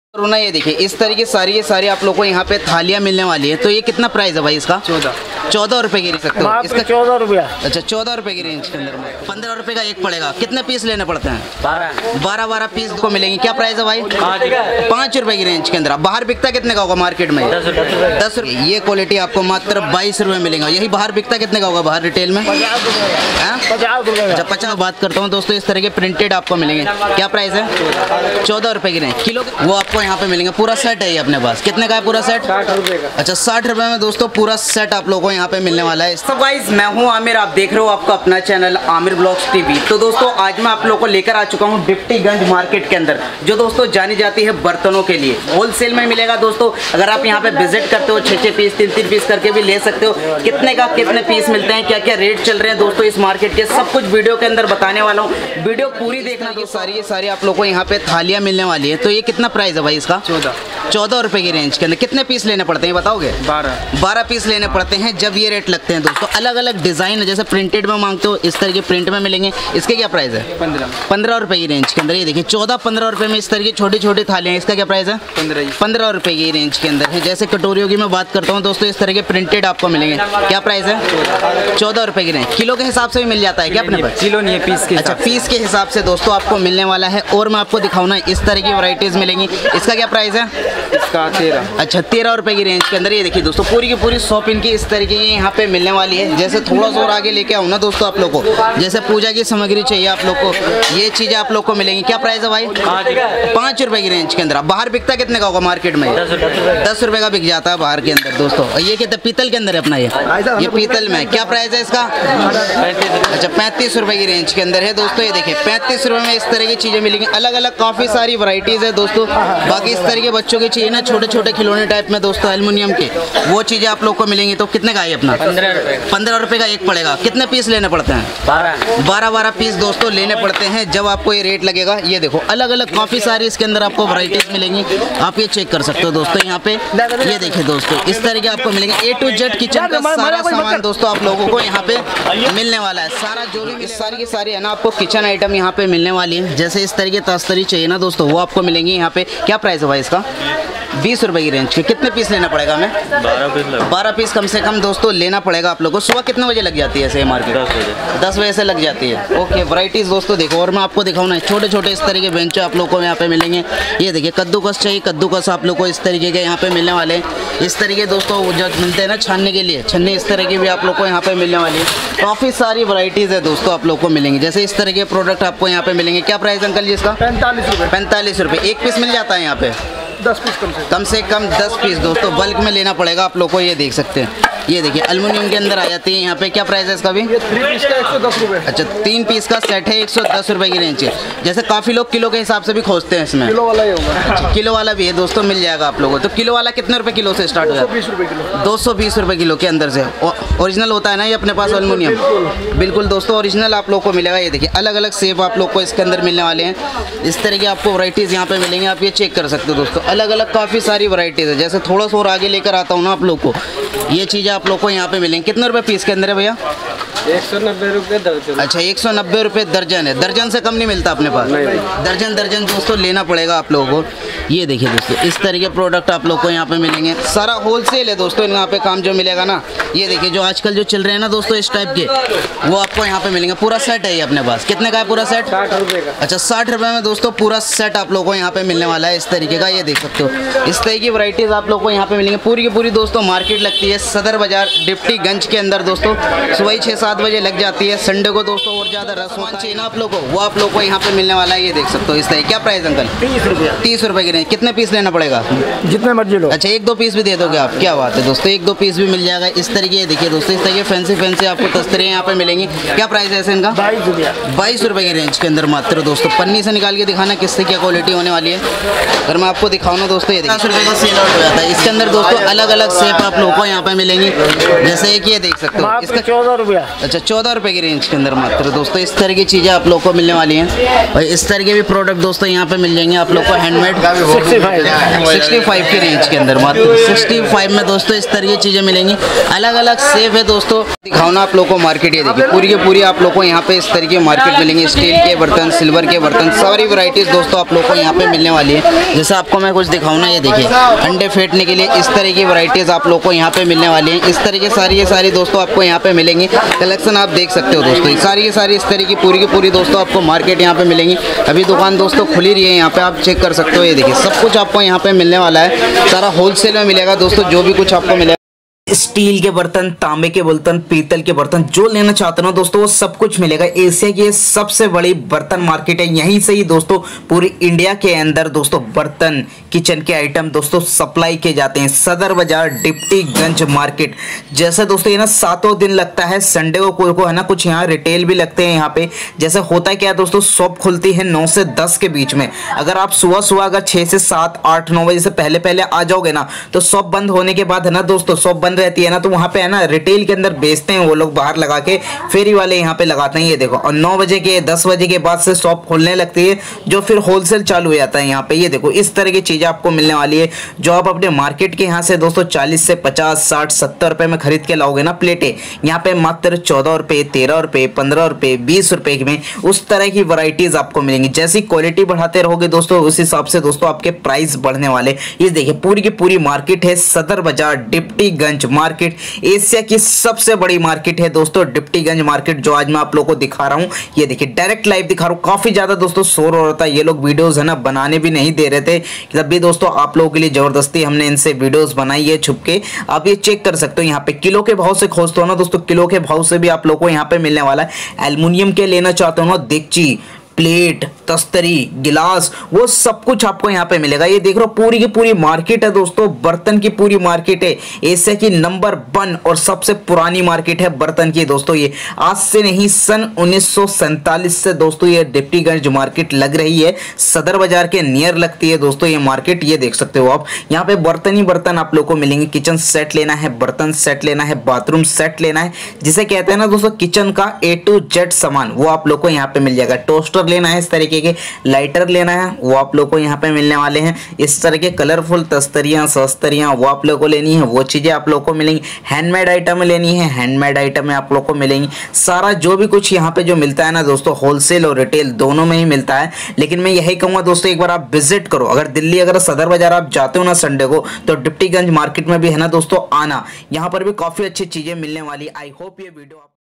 रोना ये देखिए इस तरीके ये सारी आप लोगों को यहाँ पे थालियाँ मिलने वाली है। तो ये कितना प्राइस है भाई इसका? 14 रुपए की सकते हो इसका 14 रुपया। अच्छा 14 रुपए की रेंज के अंदर में 15 रुपए का एक पड़ेगा। कितने पीस लेने पड़ते हैं? 12 पीस को मिलेंगे। क्या प्राइस है भाई? 5 रुपए की रेंज के अंदर। बाहर बिकता कितने का होगा मार्केट में? 10 रुपए। ये क्वालिटी आपको मात्र 22 रुपए मिलेगा। यही बाहर बिकता कितने का होगा बाहर रिटेल में? 50 रुपए। अच्छा 50 बात करता हूँ दोस्तों। इस तरह के प्रिंटेड आपको मिलेंगे। क्या प्राइस है? 14 रुपए की रेंज किलो। वो आपको यहाँ पे मिलेंगे। पूरा सेट है ये अपने पास। कितने का है पूरा सेट? 60 रुपए का। अच्छा 60 रुपए में दोस्तों पूरा सेट आप लोगों को यहाँ पे मिलने वाला है। तो गाइस मैं हूँ आमिर, आप देख रहे हो आपका अपना चैनल आमिर ब्लॉग्स टीवी। तो दोस्तों आज मैं आप लोगों को लेकर आ चुका हूँ डिप्टीगंज मार्केट के अंदर, जो दोस्तों जानी जाती है बर्तनों के लिए। होलसेल में मिलेगा दोस्तों। अगर आप यहाँ पे विजिट करते हो 6 पीस 3 पीस करके भी ले सकते हो। कितने का कितने पीस मिलते हैं, क्या क्या रेट चल रहे हैं दोस्तों इस मार्केट के, सब कुछ वीडियो के अंदर बताने वाला हूँ। वीडियो पूरी देखना। तो सारी आप लोगों को यहाँ पे थालियाँ मिलने वाली है। तो ये कितना प्राइस है भाई इसका? 14 रुपए की रेंज के अंदर। कितने पीस लेने पड़ते हैं बताओगे? 12 पीस लेने पड़ते हैं जब ये रेट लगते हैं दोस्तों। अलग अलग डिजाइन है, जैसे प्रिंटेड में मांगते हो इस तरह के प्रिंट में मिलेंगे। इसके क्या प्राइस है? 15 रुपए की रेंज के अंदर। ये देखिए 14-15 रुपए में इस तरह की छोटी छोटी थालियाँ। इसका क्या प्राइस है? 15 रुपए की रेंज के अंदर है। जैसे कटोरियों की मैं बात करता हूँ दोस्तों, इस तरह के प्रिंटेड आपको मिलेंगे। क्या प्राइस है? 14 रुपए की रेंज। किलो के हिसाब से भी मिल जाता है क्या अपने पास? किलो नहीं है, पीस के। अच्छा पीस के हिसाब से दोस्तों आपको मिलने वाला है। और मैं आपको दिखाऊँ ना, इस तरह की वैरायटीज मिलेंगी। इसका क्या प्राइस है? इसका 13। अच्छा 13 रुपए की रेंज के अंदर। ये देखिए दोस्तों पूरी की पूरी शॉप इनकी इस तरीके की यहाँ पे मिलने वाली है। जैसे थोड़ा सा और आगे लेके आऊँ ना दोस्तों आप लोग को, जैसे पूजा की सामग्री चाहिए आप लोग को, ये चीजें आप लोग को मिलेंगी। क्या प्राइस है भाई? 5 रुपए की रेंज के अंदर। बाहर बिकता कितने का होगा मार्केट में? 10 रुपए का बिक जाता है बाहर के अंदर दोस्तों। ये कहते पीतल के अंदर है अपना, ये पीतल में। क्या प्राइस है इसका? अच्छा 35 रुपए की रेंज के अंदर है दोस्तों। ये देखिए 35 रुपए में इस तरह की चीजें मिलेंगी। अलग अलग काफी सारी वराइटीज है दोस्तों। बाकी इस तरह के बच्चों की चाहिए ना, छोटे छोटे खिलौने टाइप में दोस्तों, एल्युमिनियम के, वो चीजें आप लोग को मिलेंगी। तो कितने का है अपना? 15 रुपए का एक पड़ेगा। कितने पीस लेने पड़ते हैं? 12 पीस दोस्तों लेने पड़ते हैं जब आपको ये रेट लगेगा। ये देखो अलग अलग काफी सारी इसके अंदर आपको वैरायटीज मिलेंगी। आप ये चेक कर सकते हो दोस्तों यहाँ पे। ये देखिए दोस्तों इस तरह के आपको मिलेंगे। A to Z किचन का सारा सामान दोस्तों आप लोगों को यहाँ पे मिलने वाला है। सारा जो भी सारी की सारी है ना आपको किचन आइटम यहाँ पे मिलने वाली है। जैसे इस तरह की तस्तरी चाहिए ना दोस्तों, वो आपको मिलेंगी यहाँ पे। क्या प्राइस है भाई इसका? 20 रुपए की रेंज के। कितने पीस लेना पड़ेगा हमें? 12 पीस कम से कम दोस्तों लेना पड़ेगा आप लोगों को। सुबह कितने बजे लग जाती है ऐसे मार्केट? 10 बजे से लग जाती है। ओके वैरायटीज दोस्तों देखो। और मैं आपको दिखाऊँ ना, छोटे छोटे इस तरह के बेंच आप लोगों को यहाँ पे मिलेंगे। ये देखिए कद्दूकस चाहिए, कद्दूकस आप लोग को इस तरीके के यहाँ पे मिलने वाले हैं। इस तरीके दोस्तों जो मिलते हैं ना छानने के लिए, छन्नी इस तरह की भी आप लोग को यहाँ पे मिलने वाली है। काफ़ी सारी वैरायटीज़ है दोस्तों आप लोग को मिलेंगी। जैसे इस तरह के प्रोडक्ट आपको यहाँ पे मिलेंगे। क्या प्राइस अंकल जी इसका? 45 रुपये। एक पीस मिल जाता है यहाँ पे? 10 पीस कम से कम 10 पीस दोस्तों बल्क में लेना पड़ेगा आप लोग को। ये देख सकते हैं, ये देखिए एल्युमिनियम के अंदर आ जाती है यहाँ पे। क्या प्राइस है इसका भी? 3 पीस का 110 रुपये। अच्छा 3 पीस का सेट है 110 रुपए की रेंज है। जैसे काफ़ी लोग किलो के हिसाब से भी खोजते हैं इसमें। किलो वाला ही होगा। अच्छा किलो वाला भी है दोस्तों, मिल जाएगा आप लोगों को। तो किलो वाला कितने रुपए किलो से स्टार्ट होगा? 220 रुपये किलो। 220 रुपए किलो के अंदर से। ओरिजिनल होता है ना ये अपने पास एल्युमिनियम? बिल्कुल दोस्तों ओरिजिनल आप लोग को मिलेगा। ये देखिए अलग अलग सेप आप लोग को इसके अंदर मिलने वाले हैं। इस तरह की आपको वैरायटीज़ यहाँ पे मिलेंगे। आप ये चेक कर सकते हो दोस्तों। अलग अलग काफ़ी सारी वैरायटीज़ है। जैसे थोड़ा सा और आगे लेकर आता हूँ ना आप लोग को, ये चीज़ें आप लोग को यहाँ पे मिलेंगी। कितने रुपए पीस के अंदर है भैया? 190 रुपये दर्जन। अच्छा 190 रुपये दर्जन है। दर्जन से कम नहीं मिलता अपने पास? दर्जन दोस्तों लेना पड़ेगा आप लोगों को। ये देखिए दोस्तों इस तरह के प्रोडक्ट आप लोग को यहाँ पे मिलेंगे। सारा होलसेल है दोस्तों यहाँ पे काम जो मिलेगा ना। ये देखिए जो आजकल जो चल रहे हैं ना दोस्तों इस टाइप के, वो आपको यहाँ पे मिलेंगे। पूरा सेट है ये अपने पास। कितने का है पूरा सेट? 60 रुपये का। अच्छा 60 रुपये में दोस्तों पूरा सेट आप लोगों को यहाँ पे मिलने वाला है इस तरीके का। ये देख सकते हो इस तरह की वैरायटीज़ आप लोग को यहाँ पे मिलेंगे। पूरी की पूरी दोस्तों मार्केट लगती है सदर बाजार डिप्टीगंज के अंदर दोस्तों। सुबह 6-7 बजे लग जाती है। संडे को दोस्तों और ज़्यादा रसमान चाहिए ना आप लोग को, वो आप लोग को यहाँ पे मिलने वाला है। ये देख सकते हो इस तरह। क्या प्राइस अंकल? 30 रुपये। 30 रुपये की रेंज। कितने पीस लेना पड़ेगा? जितने मर्जी लो। अच्छा 1-2 पीस भी दे दोगे आप? क्या बात है दोस्तों, 1-2 पीस भी मिल जाएगा इस तरीके। देखिए दोस्तों इस तरीके फैंसी आपको तस्तरें यहाँ पे मिलेंगी। क्या प्राइस है ऐसे इनका? 22 रुपये। 22 रुपये की रेंज के अंदर मात्र दोस्तों। पन्नी से निकाल के दिखाना किससे क्या क्वालिटी होने वाली है। अगर मैं आपको दिखाऊँ ना दोस्तों, ये 50 रुपये का सेल आउट हो जाता है। इसके अंदर दोस्तों अलग अलग शेप आप लोगों को यहाँ पे मिलेंगी। जैसे एक ये देख सकते हो इसका 14 रुपया। अच्छा 14 रुपये की रेंज के अंदर मात्र दोस्तों। इस तरह की चीज़ें आप लोग को मिलने वाली हैं। और इस तरह के भी प्रोडक्ट दोस्तों यहाँ पे मिल जाएंगे आप लोग को हैंडमेड। 65 के रेंज के अंदर, मात्र 65 में दोस्तों इस तरह की चीज़ें मिलेंगी। अलग अलग सेब है दोस्तों, दिखाओ ना आप लोगों को मार्केट। ये देखिए पूरी की पूरी आप लोगों को यहाँ पे इस तरह की मार्केट मिलेंगी। स्टील के बर्तन, सिल्वर के बर्तन, सारी वैरायटीज दोस्तों आप लोगों को यहाँ पे मिलने वाली है। जैसे आपको मैं कुछ दिखाऊँ ना, ये देखिए अंडे फेंटने के लिए इस तरह की वैरायटीज आप लोगों को यहाँ पे मिलने वाली है। इस तरह की सारी दोस्तों आपको यहाँ पे मिलेंगी। कलेक्शन आप देख सकते हो दोस्तों, सारी इस तरह की पूरी दोस्तों आपको मार्केट यहाँ पे मिलेंगी। अभी दुकान दोस्तों खुली रही है, यहाँ पे आप चेक कर सकते हो। ये देखिए सब कुछ आपको यहाँ पे मिलने वाला है, सारा होलसेल में मिलेगा दोस्तों, जो भी कुछ आपको मिलेगा। स्टील के बर्तन, तांबे के बर्तन, पीतल के बर्तन, जो लेना चाहते हो दोस्तों वो सब कुछ मिलेगा। एशिया की सबसे बड़ी बर्तन मार्केट है, यहीं से ही दोस्तों पूरी इंडिया के अंदर दोस्तों बर्तन, किचन के आइटम दोस्तों सप्लाई किए जाते हैं। सदर बाजार, डिप्टीगंज मार्केट। जैसे दोस्तों ये ना 7 दिन लगता है, संडे को है ना कुछ यहाँ रिटेल भी लगते हैं यहाँ पे। जैसे होता है क्या दोस्तों, शॉप खुलती है 9 से 10 के बीच में। अगर आप सुबह अगर 6 से 7, 8, 9 बजे से पहले आ जाओगे ना, तो शॉप बंद होने के बाद है ना दोस्तों, शॉप बंद रहती है ना, तो वहां पे है ना रिटेल के अंदर बेचते हैं वो लोग, बाहर लगा के फेरी वाले यहाँ पे लगाते हैं। ये देखो, और 9 बजे के 10 बजे के बाद से शॉप खोलने लगती है, जो फिर होलसेल चालू हो जाता है यहाँ पे। ये देखो इस तरह की चीजें आपको मिलने वाली है, जो आप अपने मार्केट के यहाँ से दोस्तों 40 से 50, 60, 70 रुपए में खरीद के लाओगे ना प्लेटें, यहाँ पे मात्र 14 रुपए, 13 रुपए, 15 रुपए, 20 रुपए में उस तरह की वैरायटीज आपको मिलेंगी। जैसी क्वालिटी बढ़ाते रहोगे दोस्तों, उस हिसाब से दोस्तों आपके प्राइस बढ़ने वाले। ये देखिए पूरी की पूरी मार्केट है, सदर बाजार, डिप्टीगंज मार्केट। एशिया की सबसे बड़ी मार्केट है दोस्तों डिप्टीगंज मार्केट, जो आज मैं आप लोगों को दिखा रहा हूं। ये देखिए डायरेक्ट लाइव दिखा रहा हूं। काफी ज्यादा दोस्तों शोर हो रहा था, ये लोग वीडियोस है ना बनाने भी नहीं दे रहे थे, तब भी दोस्तों आप लोगों के लिए जबरदस्ती हमने इनसे वीडियोस बनाई है छुप के। आप ये चेक कर सकते हो, यहाँ पे किलो के भाव से खोजते हो ना दोस्तों, किलो के भाव से भी आप लोगों को यहाँ पे मिलने वाला है। एल्युमिनियम के लेना चाहते हो ना, देगची, प्लेट, तस्तरी, गिलास, वो सब कुछ आपको यहाँ पे मिलेगा। ये देख रहे हो पूरी की पूरी मार्केट है दोस्तों, बर्तन की पूरी मार्केट है। एशिया की नंबर 1 और सबसे पुरानी मार्केट है बर्तन की दोस्तों। ये आज से नहीं, सन 1947 से दोस्तों ये डिप्टीगंज मार्केट लग रही है। सदर बाजार के नियर लगती है दोस्तों ये मार्केट। ये देख सकते हो आप, यहाँ पे बर्तन ही बर्तन आप लोग को मिलेंगे। किचन सेट लेना है, बर्तन सेट लेना है, बाथरूम सेट लेना है, जिसे कहते हैं ना दोस्तों किचन का A to Z सामान, वो आप लोग को यहाँ पे मिल जाएगा। टोस्टर लेना है, इस तरीके के लाइटर लेना है, वो आप लोग को यहाँ पे मिलने वाले हैं। इस तरह के कलरफुल तस्तरियां, सस्तरियां, वो आप लोग को लेनी है, वो चीजें आप लोग को मिलेंगी। हैंडमेड आइटम लेनी है, हैंडमेड आइटम आप लोग को मिलेंगी। सारा जो भी कुछ यहाँ पे जो मिलता है ना दोस्तों, होलसेल और रिटेल दोनों में ही मिलता है। लेकिन मैं यही कहूंगा दोस्तों, एक बार आप विजिट करो। अगर दिल्ली, अगर सदर बाजार आप जाते हो ना संडे को, तो डिप्टीगंज मार्केट में भी है ना दोस्तों आना, यहाँ पर भी काफी अच्छी चीजें मिलने वाली। आई होप ये वीडियो